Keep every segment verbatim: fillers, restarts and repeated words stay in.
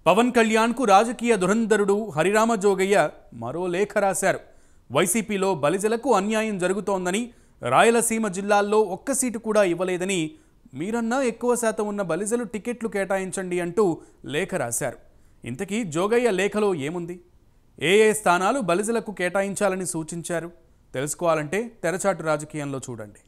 పవన్ కళ్యాణ్కు రాజకీయ దురంధరుడు హరిరామ జోగయ్య మరో లేఖ రాశారు. వైసీపీలో బలిజలకు అన్యాయం జరుగుతోందని, రాయలసీమ జిల్లాల్లో ఒక్క సీటు కూడా ఇవ్వలేదని, మీరన్నా ఎక్కువ శాతం ఉన్న బలిజలు టికెట్లు కేటాయించండి అంటూ లేఖ రాశారు. ఇంతకీ జోగయ్య లేఖలో ఏముంది? ఏ ఏ స్థానాలు బలిజలకు కేటాయించాలని సూచించారు? తెలుసుకోవాలంటే తెరచాటు రాజకీయంలో చూడండి.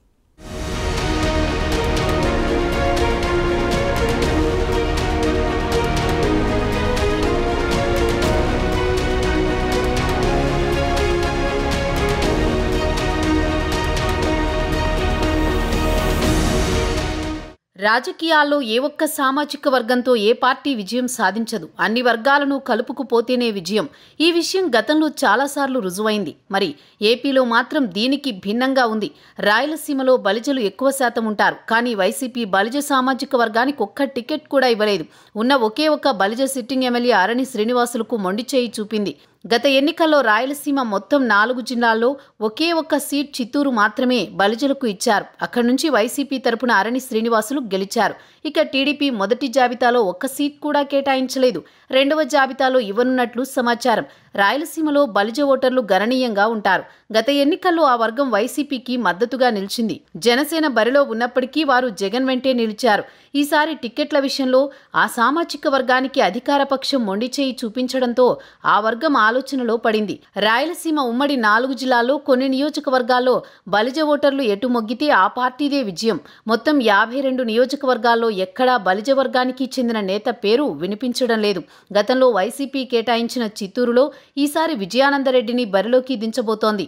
రాజకీయాల్లో ఏ ఒక్క సామాజిక వర్గంతో ఏ పార్టీ విజయం సాధించదు. అన్ని వర్గాలను కలుపుకుపోతేనే విజయం. ఈ విషయం గతంలో చాలాసార్లు రుజువైంది. మరి ఏపీలో మాత్రం దీనికి భిన్నంగా ఉంది. రాయలసీమలో బలిజలు ఎక్కువ శాతం ఉంటారు. కానీ వైసీపీ బలిజ సామాజిక వర్గానికి ఒక్క టికెట్ కూడా ఇవ్వలేదు. ఉన్న ఒకే ఒక్క బలిజ సిట్టింగ్ ఎమ్మెల్యే అరణి శ్రీనివాసులకు మొండి చేయి చూపింది. గత ఎన్నికల్లో రాయలసీమ మొత్తం నాలుగు జిల్లాల్లో ఒకే ఒక్క సీట్ చిత్తూరు మాత్రమే బలిజలకు ఇచ్చారు. అక్కడి నుంచి వైసీపీ తరపున అరణి శ్రీనివాసులు గెలిచారు. ఇక టీడీపీ మొదటి జాబితాలో ఒక్క సీట్ కూడా కేటాయించలేదు. రెండవ జాబితాలో ఇవ్వనున్నట్లు సమాచారం. రాయలసీమలో బలిజ ఓటర్లు గణనీయంగా ఉంటారు. గత ఎన్నికల్లో ఆ వర్గం వైసీపీకి మద్దతుగా నిలిచింది. జనసేన బరిలో ఉన్నప్పటికీ వారు జగన్ వెంటే నిలిచారు. ఈసారి టిక్కెట్ల విషయంలో ఆ సామాజిక వర్గానికి అధికార పక్షం మొండి చేయి చూపించడంతో ఆ వర్గం ఆలోచనలో పడింది. రాయలసీమ ఉమ్మడి నాలుగు జిల్లాల్లో కొన్ని నియోజకవర్గాల్లో బలిజ ఓటర్లు ఎటు మొగ్గితే ఆ పార్టీదే విజయం. మొత్తం యాభై రెండు నియోజకవర్గాల్లో ఎక్కడా బలిజ వర్గానికి చెందిన నేత పేరు వినిపించడం లేదు. గతంలో వైసీపీ కేటాయించిన చిత్తూరులో ఈసారి విజయానందరెడ్డిని బరిలోకి దించబోతోంది.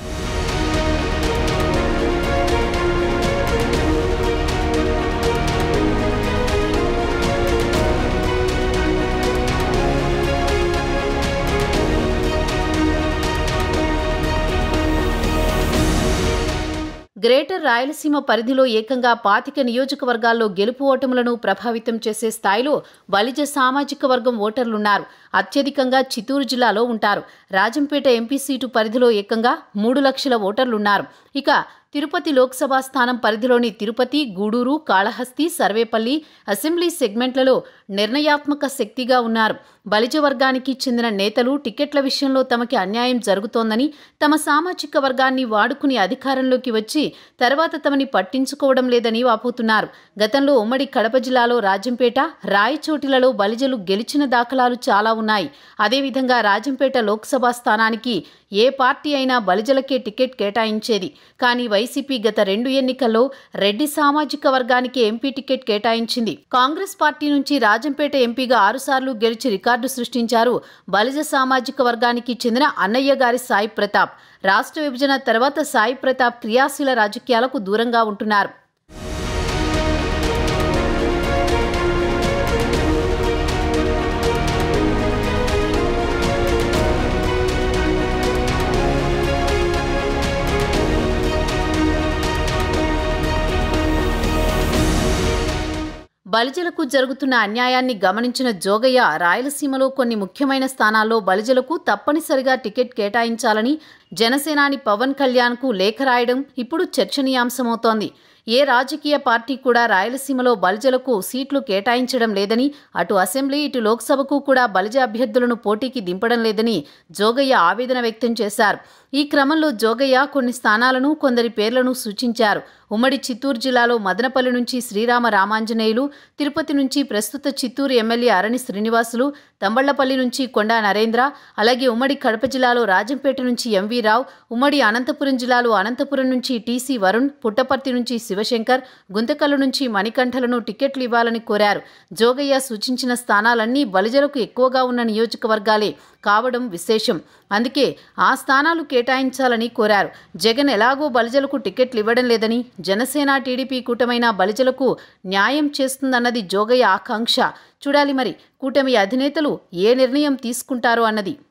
గ్రేటర్ రాయలసీమ పరిధిలో ఏకంగా పాతిక నియోజకవర్గాల్లో గెలుపు ఓటములను ప్రభావితం చేసే స్థాయిలో బలిజ సామాజిక వర్గం ఓటర్లున్నారు. అత్యధికంగా చిత్తూరు జిల్లాలో ఉంటారు. రాజంపేట ఎంపీ సీటు పరిధిలో ఏకంగా మూడు లక్షల ఓటర్లున్నారు. ఇక తిరుపతి లోక్సభ స్థానం పరిధిలోని తిరుపతి, గూడూరు, కాళహస్తి, సర్వేపల్లి అసెంబ్లీ సెగ్మెంట్లలో నిర్ణయాత్మక శక్తిగా ఉన్నారు. బలిజ వర్గానికి చెందిన నేతలు టికెట్ల విషయంలో తమకి అన్యాయం జరుగుతోందని, తమ సామాజిక వర్గాన్ని వాడుకుని అధికారంలోకి వచ్చి తర్వాత తమని పట్టించుకోవడం లేదని వాపోతున్నారు. గతంలో ఉమ్మడి కడప జిల్లాలో రాజంపేట, రాయచోటిలలో బలిజలు గెలిచిన దాఖలాలు చాలా ఉన్నాయి. అదేవిధంగా రాజంపేట లోక్సభ స్థానానికి ఏ పార్టీ అయినా బలిజలకే టికెట్ కేటాయించేది. కానీ వైసీపీ గత రెండు ఎన్నికల్లో రెడ్డి సామాజిక వర్గానికి ఎంపీ టికెట్ కేటాయించింది. కాంగ్రెస్ పార్టీ నుంచి రాజంపేట ఎంపీగా ఆరుసార్లు గెలిచి రికార్డు సృష్టించారు బలిజ సామాజిక వర్గానికి చెందిన అన్నయ్య గారి సాయి ప్రతాప్. రాష్ట్ర విభజన తర్వాత సాయి ప్రతాప్ క్రియాశీల రాజకీయాలకు దూరంగా ఉంటున్నారు. బలిజలకు జరుగుతున్న అన్యాయాన్ని గమనించిన జోగయ్య రాయలసీమలో కొన్ని ముఖ్యమైన స్థానాల్లో బలిజలకు తప్పనిసరిగా టికెట్ కేటాయించాలని జనసేనాని పవన్ కళ్యాణ్కు లేఖ రాయడం ఇప్పుడు చర్చనీయాంశమవుతోంది. ఏ రాజకీయ పార్టీ కూడా రాయలసీమలో బలిజలకు సీట్లు కేటాయించడం లేదని, అటు అసెంబ్లీ ఇటు లోక్సభకు కూడా బలిజ అభ్యర్థులను పోటీకి దింపడం లేదని జోగయ్య ఆవేదన వ్యక్తం చేశారు. ఈ క్రమంలో జోగయ్య కొన్ని స్థానాలను, కొందరి పేర్లను సూచించారు. ఉమ్మడి చిత్తూరు జిల్లాలో మదనపల్లి నుంచి శ్రీరామ రామాంజనేయులు, తిరుపతి నుంచి ప్రస్తుత చిత్తూరు ఎమ్మెల్యే అరణి శ్రీనివాసులు, తంబళ్లపల్లి నుంచి కొండా నరేంద్ర, అలాగే ఉమ్మడి కడప జిల్లాలో రాజంపేట నుంచి ఎంవీ రావు, ఉమ్మడి అనంతపురం జిల్లాలో అనంతపురం నుంచి టీసీ వరుణ్, పుట్టపర్తి నుంచి శివశంకర్, గుంతకల్లు నుంచి మణికంఠలను టికెట్లు ఇవ్వాలని కోరారు. జోగయ్య సూచించిన స్థానాలన్నీ బలిజలకు ఎక్కువగా ఉన్న నియోజకవర్గాలే కావడం విశేషం. అందుకే ఆ స్థానాలు కేటాయించాలని కోరారు. జగన్ ఎలాగో బలిజలకు టికెట్లు ఇవ్వడం లేదని, జనసేన టీడీపీ కూటమైన బలిజలకు న్యాయం చేస్తుందన్నది జోగయ్య ఆకాంక్ష. చూడాలి మరి కూటమి అధినేతలు ఏ నిర్ణయం తీసుకుంటారో అన్నది.